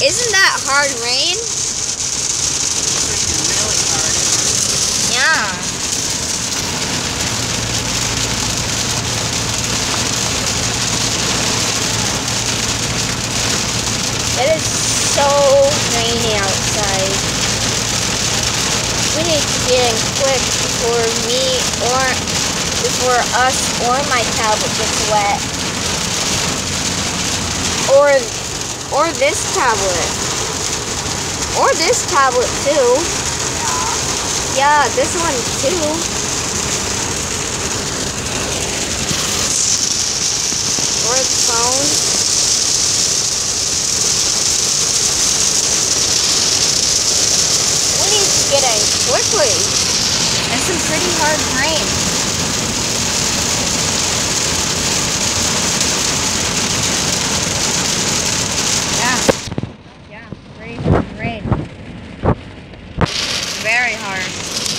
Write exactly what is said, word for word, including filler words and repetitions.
Isn't that hard rain? Freaking really hard. Yeah. It is so rainy outside. We need to get in quick before me or before us or my tablet gets wet. Or or this tablet. Or this tablet too. Yeah, this one too. Or the phone. Get in quickly. It's some pretty hard rain. Yeah. Yeah, pretty hard rain. Very hard.